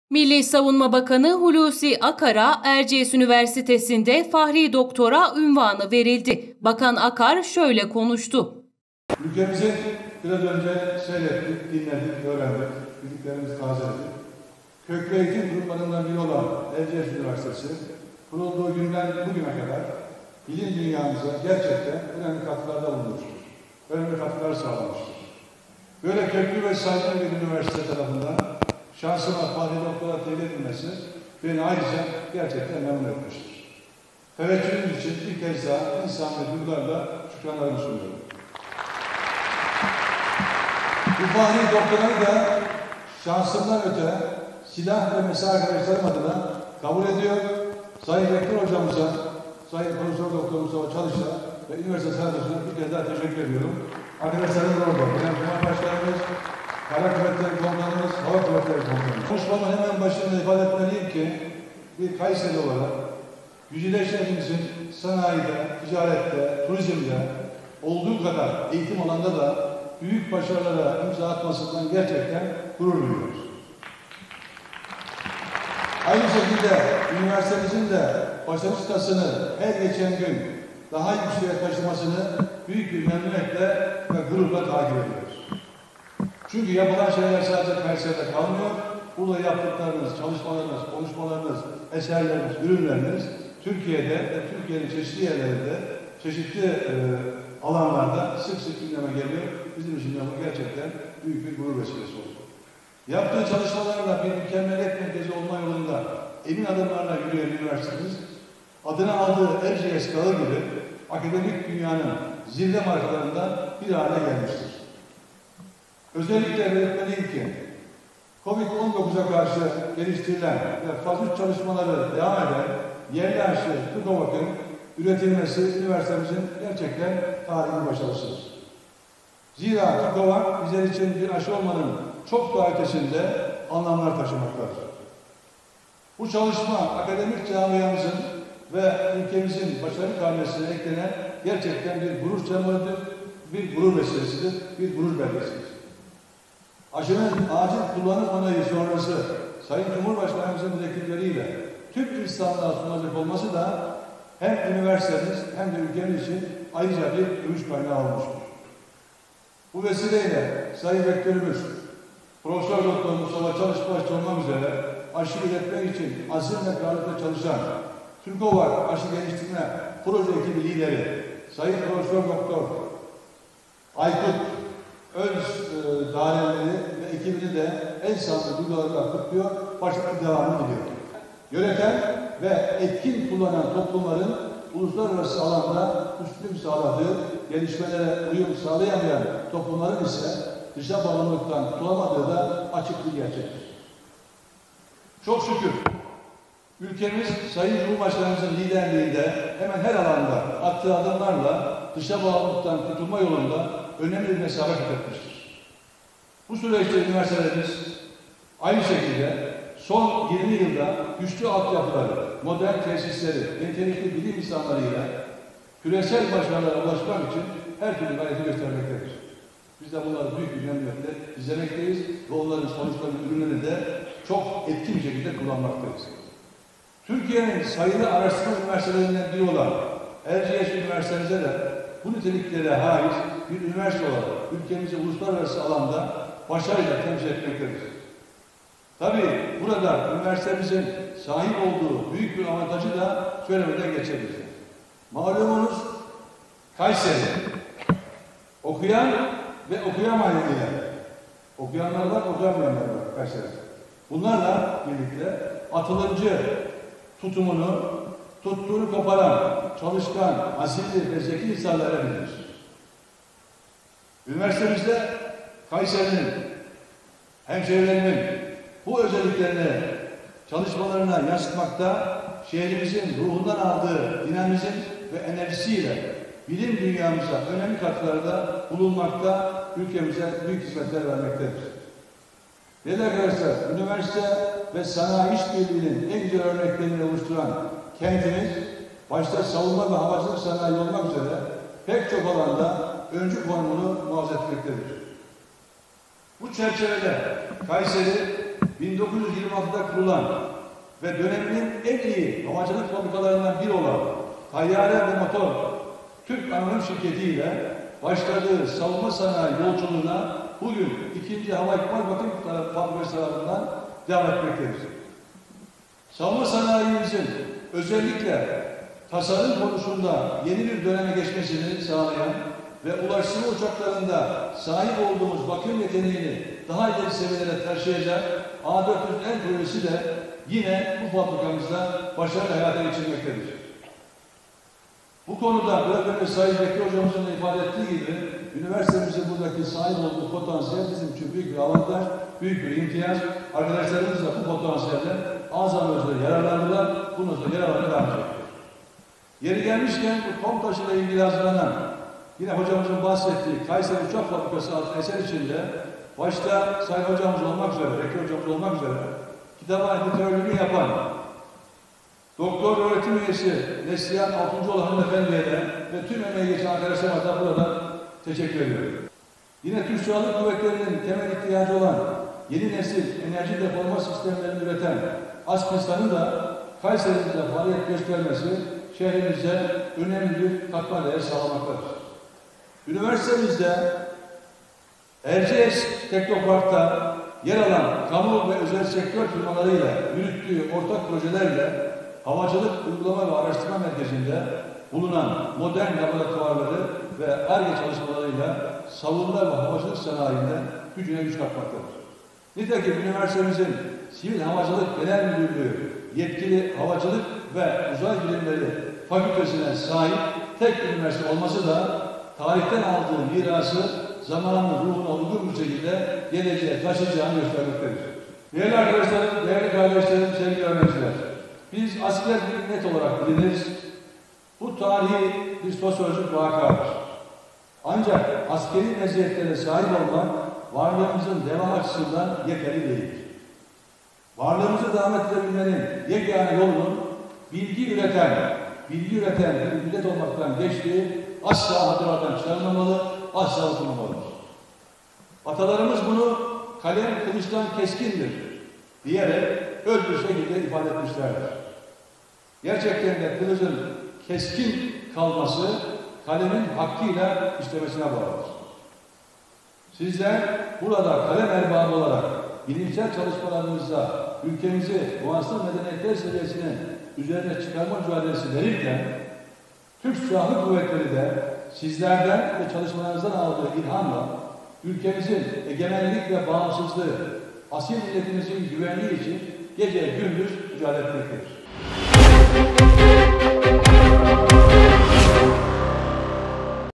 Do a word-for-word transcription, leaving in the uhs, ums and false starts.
Milli Savunma Bakanı Hulusi Akar'a Erciyes Üniversitesi'nde Fahri Doktora unvanı verildi. Bakan Akar şöyle konuştu. Ülkemizi biraz önce seyrettik, dinledik, öğrendik, bildiklerimizi tazeledik. Köklü eğitim kurumlarından biri olan Erciyes Üniversitesi, kurulduğu günden bugüne kadar bilim dünyamıza gerçekten önemli katkılarda bulunmuştur. Önemli katkılar sağlamıştır. Böyle köklü ve saygın bir üniversite tarafından şansıma Fahri Doktora tebliğ edilmesi beni ayrıca gerçekten memnun etmiştir. Teveccühünüz için bir kez daha insan ve duygularla şükranlarımı sunuyorum. Bu Fahri Doktora'yı da şansımdan öte silah ve mesai arkadaşlarım adına kabul ediyor. Sayın Rektör Hocamıza, Sayın Profesör Doktor Mustafa Çalış'a ve üniversite sanatçısına bir kez daha teşekkür ediyorum. Arkadaşlarımız orada. Genel Başkanımız, Kara Kuvvetleri Komutanımız, Hava Kuvvetleri Komutanımız. Konuşmamın hemen başında ifade etmeliyim ki bir Kayseri olarak güzide şehrimizin sanayide, ticarette, turizmde olduğu kadar eğitim alanında da büyük başarılara imza atmasından gerçekten gurur duyuyoruz. Aynı şekilde üniversitemizin de başarı çıtasını her geçen gün daha yükseğe taşımasını büyük bir memnuniyetle ve gururla takip ediyoruz. Çünkü yapılan şeyler sadece Kayseri'de kalmıyor. Burada yaptıklarınız, çalışmalarınız, konuşmalarınız, eserleriniz, ürünleriniz Türkiye'de ve Türkiye'nin çeşitli yerlerinde, çeşitli e, alanlarda sık sık gündeme geliyor. Bizim için de bu gerçekten büyük bir gurur vesilesi oldu. Yaptığı çalışmalarla bir mükemmeliyet merkezi olma yolunda emin adımlarla yürüyen üniversitemiz, adına aldığı Erciyes Dağı gibi akademik dünyanın zirve markalarından bir hale gelmiştir. Özellikle belirtmeliyim ki, Covid on dokuza karşı geliştirilen ve faz üç çalışmaları devam eden yerli aşı TÜKOVAK'ın üretilmesi üniversitemizin gerçekten tarihi başarısıdır. Zira TÜKOVAK bizler için bir aşı olmanın çok daha ötesinde anlamlar taşımaktadır. Bu çalışma akademik camiamızın ve ülkemizin başarı karnesine eklenen gerçekten bir gurur sembolüdür, bir gurur vesilesidir, bir gurur belgesidir. Aşının acil kullanım onayı sonrası Sayın Cumhurbaşkanımızın vekilleriyle tüm İslam'dan sunulacak olması da hem üniversitemiz hem de ülkemiz için ayrıca bir övünç kaynağı olmuştur. Bu vesileyle Sayın Rektörümüz, Profesör Doktor Mustafa Çalış başta olmak üzere aşı üretmek için azim ve kararlılıkla çalışan TÜKOVAK aşı geliştirme proje ekibi lideri Sayın Profesör Doktor Aykut Öz e, daireli ve ekibini de en sağlıklı duygularla kutluyor, başarılı devamını diliyor. Yöneten ve etkin kullanan toplumların uluslararası alanda üstünlük sağladığı, gelişmelere uyum sağlayamayan toplumların ise dışa bağımlılıktan kurtulamadığı da açık bir gerçektir. Çok şükür ülkemiz Sayın Cumhurbaşkanımızın liderliğinde hemen her alanda attığı adımlarla dışa bağımlılıktan kurtulma yolunda önemli bir mesafe kat etmiştir. Bu süreçte üniversitelerimiz aynı şekilde son yirmi yılda güçlü altyapıları, modern tesisleri, nitelikli bilim insanlarıyla küresel başarılara ulaşmak için her türlü gayreti göstermektedir. Biz de bunları büyük bir memnuniyetle izlemekteyiz ve onların sonuçlarını, ürünlerini de çok etkin bir şekilde kullanmaktayız. Türkiye'nin sayılı araştırma üniversitelerinden biri olan Erciyes Üniversitemize de bu niteliklere haiz bir üniversite olarak ülkemizi uluslararası alanda başarıyla temsil etmektedir. Tabii burada üniversitemizin sahip olduğu büyük bir avantajı da söylemeden geçebiliriz. Malumunuz Kayseri, okuyan ve okuyamayan ile, okuyanlar var, okuyamayanlar var Kayseri. Bunlarla birlikte atılımcı tutumunu, tuttuğunu koparan, çalışkan, asilli ve zeki insanlara bilir. Üniversitemizde Kayseri'nin, hemşehrilerinin bu özelliklerini çalışmalarına yansıtmakta, şehrimizin ruhundan aldığı dinamizm ve enerjisiyle bilim dünyamıza önemli katkılarda bulunmakta, ülkemize büyük hizmetler vermektedir. Değerli arkadaşlar, üniversite ve sanayi işbirliğinin en güzel örneklerini oluşturan kentimiz, başta savunma ve havacılık sanayi olmak üzere pek çok alanda öncü konumunu muhafaza etmektedir. Bu çerçevede Kayseri bin dokuz yüz yirmi altıda kurulan ve döneminin en iyi havacılık fabrikalarından biri olan Tayyare ve Motor Türk Anonim Şirketi ile başladığı savunma sanayi yolculuğuna bugün ikinci Hava İkmal Bakım Fabrikası tarafından devam etmektedir. Savunma sanayimizin özellikle tasarım konusunda yeni bir döneme geçmesini sağlayan ve ulaştırma uçaklarında sahip olduğumuz bakım yeteneğini daha ileri seviyelere taşıyacak A dört yüz N projesi de yine bu fabrikamızda başarılı hayata geçirmektedir. Bu konuda Bırakın Sayın Bekir Hocamızın da ifade ettiği gibi üniversitemizin buradaki sahip olduğu potansiyel bizim için büyük bir avantaj, büyük bir imtiyaz. Arkadaşlarımız da bu potansiyelden azam özleri yararlandılar. Bunun da yararlanı devam edecektir. Yeri gelmişken bu KOMTAŞ ile ilgili hazırlanan yine hocamızın bahsettiği Kayseri Uçak Fabrikası adlı eser içinde başta Sayın Hocamız olmak üzere, Bekir Hocamız olmak üzere kitaba editörlüğünü yapan Doktor öğretim üyesi Neslihan Altıncıoğlu hanımefendiye de ve tüm emeği geçen arkadaşlarıma da burada teşekkür ediyorum. Yine Türk Silahlı Kuvvetleri'nin temel ihtiyacı olan yeni nesil enerji depolama sistemlerini üreten ASKİSAN'ın da Kayseri'de faaliyet göstermesi şehrimize önemli bir katma değer sağlamaktadır. Üniversitemizde Erciyes Teknopark'ta yer alan kamu ve özel sektör firmalarıyla yürüttüğü ortak projelerle Havacılık Uygulama ve Araştırma Merkezi'nde bulunan modern laboratuvarları ve ARGE çalışmalarıyla savunma ve havacılık sanayinde gücüne güç katmaktadır. Nitekim üniversitemizin Sivil Havacılık Genel Müdürlüğü yetkili havacılık ve uzay bilimleri fakültesine sahip tek üniversite olması da tarihten aldığı mirası zamanın ruhuna uygun bir şekilde geleceğe taşıyacağını göstermektedir. Değerli arkadaşlarım, değerli kardeşlerim, sevgili öğrenciler, biz asker bir net olarak biliriz. Bu tarihi bir sosyolojik vakadır. Ancak askeri meziyetlere sahip olmak varlığımızın devam açısından yeterli değildir. Varlığımızı devam ettirebilmenin yegane yolunun bilgi üreten, bilgi üreten bir millet olmaktan geçtiği asla hatırlardan çıkarmamalı, asla unutmamalıdır. Atalarımız bunu kalem kılıçtan keskindir diyerek öz bir şekilde ifade etmişlerdir. Gerçekten de kılıcın keskin kalması kalemin hakkıyla işlemesine bağlıdır. Sizler burada kalem erbabı olarak bilimsel çalışmalarınızda ülkemizi muasır medeniyetler seviyesinin üzerine çıkarma mücadelesi verirken Türk Silahlı Kuvvetleri de sizlerden ve çalışmalarınızdan aldığı ilhamla ülkemizin egemenlik ve bağımsızlığı, asil milletimizin güvenliği için gece gündüz mücadele etmektedir.